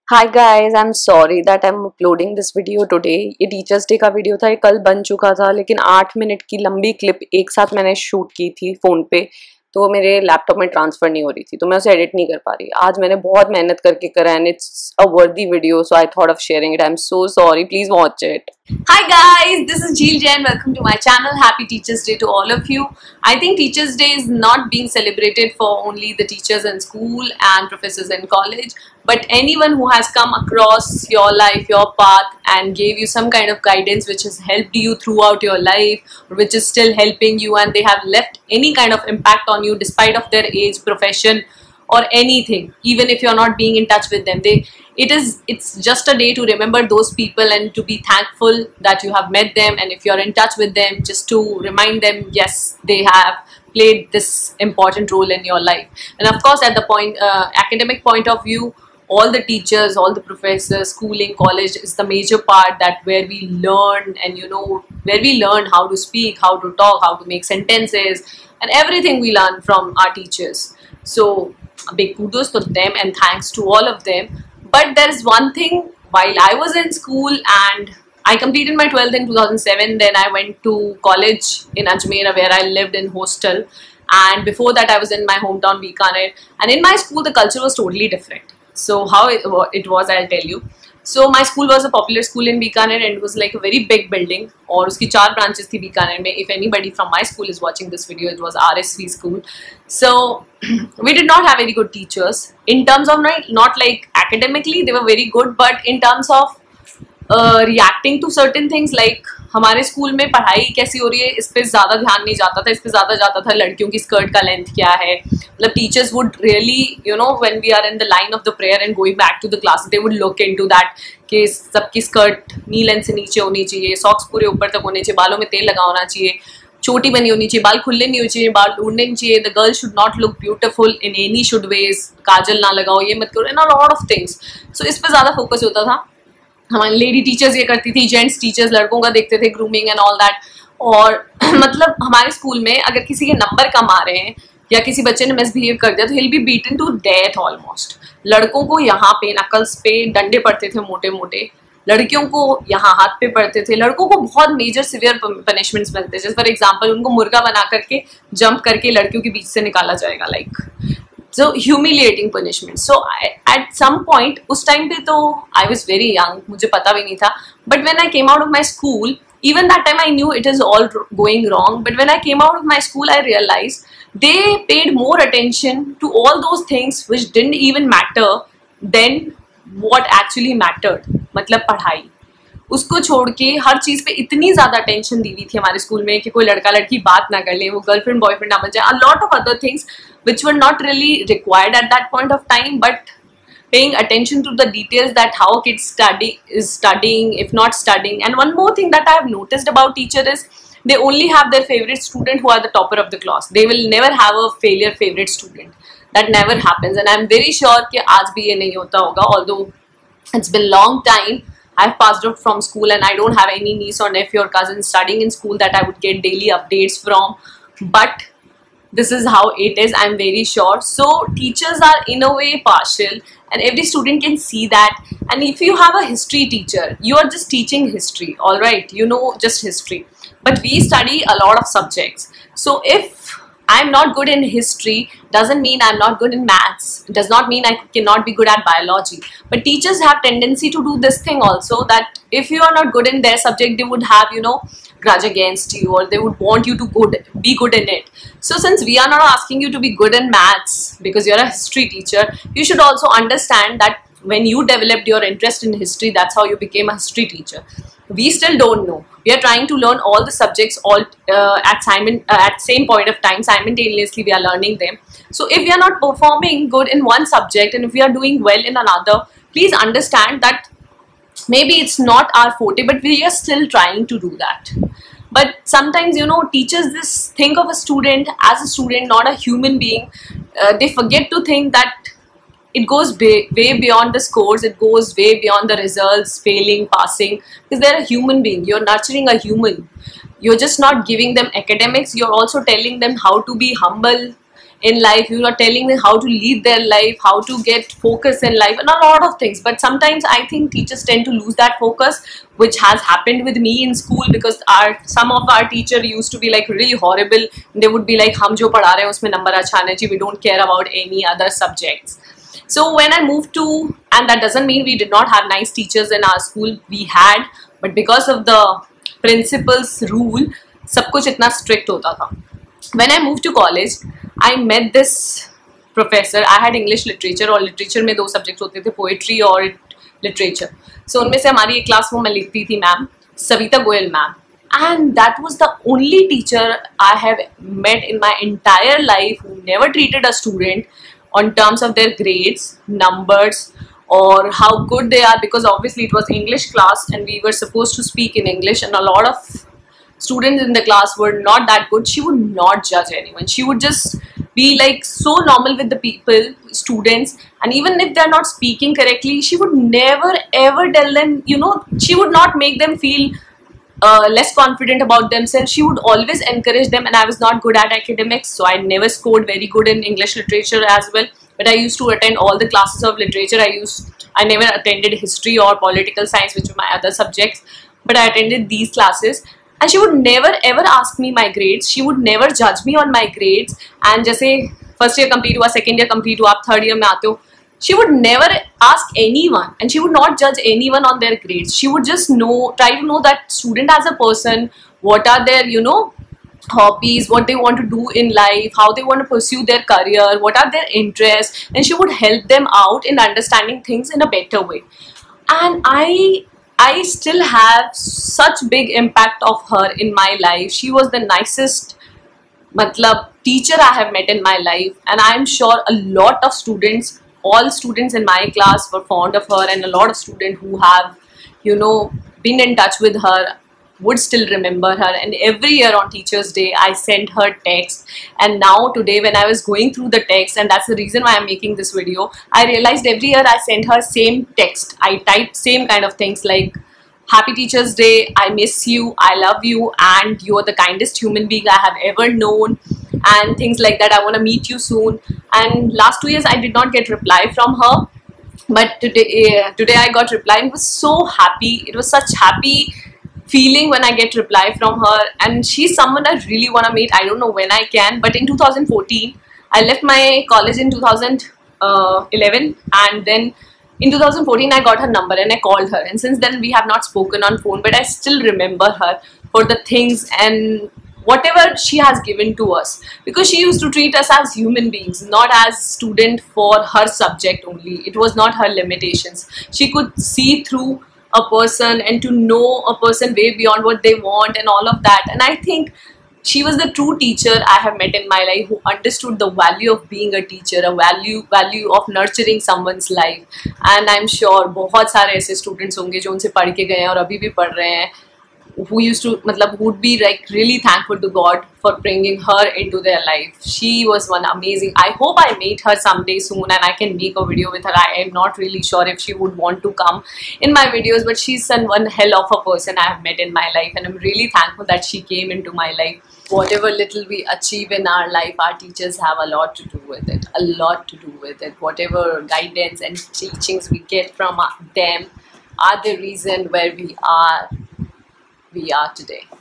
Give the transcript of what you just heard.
Hi guys, I'm sorry that I'm uploading this video today. ये teachers day का video था, ये कल बन चुका था, लेकिन 8 मिनट की लंबी क्लिप एक साथ मैंने शूट की थी फ़ोन पे, तो मेरे लैपटॉप में ट्रांसफ़र नहीं हो रही थी, तो मैं उसे एडिट नहीं कर पा रही. आज मैंने बहुत मेहनत करके करा and it's a worthy video, so I thought of sharing it. I am so sorry, please watch it. Hi guys, this is Jeel Jain. Welcome to my channel. Happy Teachers Day to all of you. I think Teachers Day is not being celebrated for only the teachers in school and professors in college, but anyone who has come across your life, your path, and gave you some kind of guidance which has helped you throughout your life, or which is still helping you, and they have left any kind of impact on you despite of their age, profession, or anything. Even if you're not being in touch with them, it's just a day to remember those people and to be thankful that you have met them, and if you're in touch with them, just to remind them, yes, they have played this important role in your life. And of course, at the academic point of view, all the teachers, all the professors, schooling, college is the major part, that where we learn, and where we learn how to speak, how to talk, how to make sentences, and everything we learn from our teachers. So a big kudos to them and thanks to all of them. But there is one thing, while I was in school and I completed my 12th in 2007, then I went to college in Ajmer where I lived in hostel, and before that I was in my hometown Bikaner, and in my school the culture was totally different. So how it was, I'll tell you. So my school was a popular school in Bikaner, and it was like a very big building, और उसकी 4 branches थी Bikaner में. If anybody from my school is watching this video, it was RSV school. So we did not have very good teachers. In terms of not like academically they were very good, but in terms of reacting to certain things, like हमारे school में पढ़ाई कैसी हो रही है इस पे ज़्यादा ध्यान नहीं जाता था. इस पे ज़्यादा जाता था लड़कियों की स्कर्ट का लेंथ क्या है. मतलब teachers would really when we are in the line of the prayer and going back to the class, they would look into that कि सबकी स्कर्ट नी लेंथ से नीचे होनी चाहिए, सॉक्स पूरे ऊपर तक होने चाहिए, बालों में तेल लगा होना चाहिए, छोटी बनी होनी चाहिए, बाल खुले नहीं होने चाहिए, बाल ढूंढने नहीं चाहिए, the girl should not look beautiful in any should ways, काजल ना लगाओ, ये मत करो, and a lot of things. So इस पे ज़्यादा फोकस होता था. हमारी लेडी टीचर्स ये करती थी, जेंट्स टीचर्स लड़कों का देखते थे, ग्रूमिंग एंड ऑल दैट. और मतलब हमारे स्कूल में अगर किसी के नंबर कम आ रहे हैं या किसी बच्चे ने मिसबिहेव कर दिया तो he'll be beaten to death almost. लड़कों को यहाँ पे नकल्स पे डंडे पड़ते थे मोटे मोटे, लड़कियों को यहाँ हाथ पे पड़ते थे. लड़कों को बहुत मेजर सिवियर पनिशमेंट्स मिलते थे. जैसे फॉर एग्जांपल उनको मुर्गा बना करके जंप करके लड़कियों के बीच से निकाला जाएगा, like so humiliating punishment. So at some point उस टाइम पे तो I was very young, मुझे पता भी नहीं था, but when I came out of my school, even that time I knew it is all going wrong, but when I came out of my school I realized they paid more attention to all those things which didn't even matter than what actually mattered. मतलब पढ़ाई, उसको छोड़ के हर चीज़ पे इतनी ज़्यादा tension दी हुई थी हमारे स्कूल में कि कोई लड़का लड़की बात ना कर ले, वो गर्लफ्रेंड बॉयफ्रेंड ना बन जाए. A lot of other things which were not really required at that point of time, but paying attention to the details, that how kids is studying, if not studying. And one more thing that I have noticed about teacher is they only have their favorite student who are the topper of the class. They will never have a failure favorite student. That never happens, and I'm very sure कि आज भी ये नहीं होता होगा. Although it's been long time, I've passed out from school and I don't have any niece or nephew or cousin studying in school that I would get daily updates from, but this is how it is, I'm very sure. So teachers are in a way partial, and every student can see that. And if you have a history teacher, you are just teaching history, all right, just history, but we study a lot of subjects. So if I'm not good in history, doesn't mean I'm not good in maths, does not mean I cannot be good at biology. But teachers have tendency to do this thing also, that if you are not good in their subject, they would have grudge against you, or they would want you to be good in it. So since we are not asking you to be good in maths because you're a history teacher, you should also understand that when you developed your interest in history, that's how you became a history teacher. We still don't know. We are trying to learn all the subjects all at same point of time. Simultaneously we are learning them. So if we are not performing good in one subject and if we are doing well in another, please understand that maybe it's not our forte, but we are still trying to do that. But sometimes teachers just think of a student as a student, not a human being. They forget to think that it goes way beyond the scores, it goes way beyond the results, failing, passing, because they're a human being. You're nurturing a human. You're just not giving them academics, you're also telling them how to be humble, in life, you are telling them how to lead their life, how to get focus in life, and a lot of things. But sometimes I think teachers tend to lose that focus, which has happened with me in school, because some of our teacher used to be like really horrible. They would be like, hum jo padha rahe hain usme number acha aane chahiye, we don't care about any other subjects. So when I moved to, and that doesn't mean we did not have nice teachers in our school, we had, but because of the principal's rule, सब कुछ इतना strict होता था. When I moved to college, I met this professor. I had English literature, और literature में 2 subjects होते थे, poetry और literature. So उनमें से हमारी एक class वो मैं लिखती थी ma'am, Savita Goyal ma'am. And that was the only teacher I have met in my entire life who never treated a student on terms of their grades, numbers, or how good they are, because obviously it was English class and we were supposed to speak in English, and a lot of students in the class were not that good. She would not judge anyone. She would just be like so normal with the people, students, and even if they're not speaking correctly, she would never ever tell them, you know, she would not make them feel less confident about themselves. She would always encourage them, and I was not good at academics, so I never scored very good in English literature as well. But I used to attend all the classes of literature. I never attended history or political science, which were my other subjects, but I attended these classes. And she would never ever ask me my grades. She would never judge me on my grades. And जैसे first year complete हुआ, second year complete हुआ, आप third year में आते हो, she would never ask anyone, and she would not judge anyone on their grades. She would just try to know that student as a person, what are their, you know, hobbies, what they want to do in life, how they want to pursue their career, what are their interests, and she would help them out in understanding things in a better way. And I still have such big impact of her in my life. She was the nicest teacher I have met in my life, and I'm sure a lot of students, all students in my class were fond of her, and a lot of students who have, you know, been in touch with her would still remember her. And every year on Teachers Day, I sent her text. And now today, when I was going through the text, and that's the reason why I'm making this video, I realized every year I sent her same text. I typed same kind of things like, Happy Teachers Day, I miss you, I love you, and you are the kindest human being I have ever known, and things like that. I want to meet you soon. And last 2 years I did not get reply from her, but today I got reply, and was so happy. It was such happy feeling when I get reply from her, and she's someone I really want to meet. I don't know when I can, but in 2014 I left my college in 2011, and then in 2014 I got her number and I called her, and since then we have not spoken on phone, but I still remember her for the things and whatever she has given to us, because she used to treat us as human beings, not as student for her subject only. It was not her limitations. She could see through a person and to know a person way beyond what they want and all of that. And I think she was the true teacher I have met in my life, who understood the value of being a teacher, a value of nurturing someone's life. And I'm sure बहुत सारे ऐसे students होंगे जो उनसे पढ़ के गए हैं और अभी भी पढ़ रहे हैं, who used to would be like really thankful to God for bringing her into their life. She was one amazing. I hope I meet her someday soon and I can make a video with her. I am not really sure if she would want to come in my videos, but she's one hell of a person I have met in my life, and I'm really thankful that she came into my life. Whatever little we achieve in our life, our teachers have a lot to do with it. A lot to do with it. Whatever guidance and teachings we get from them are the reason where we are today.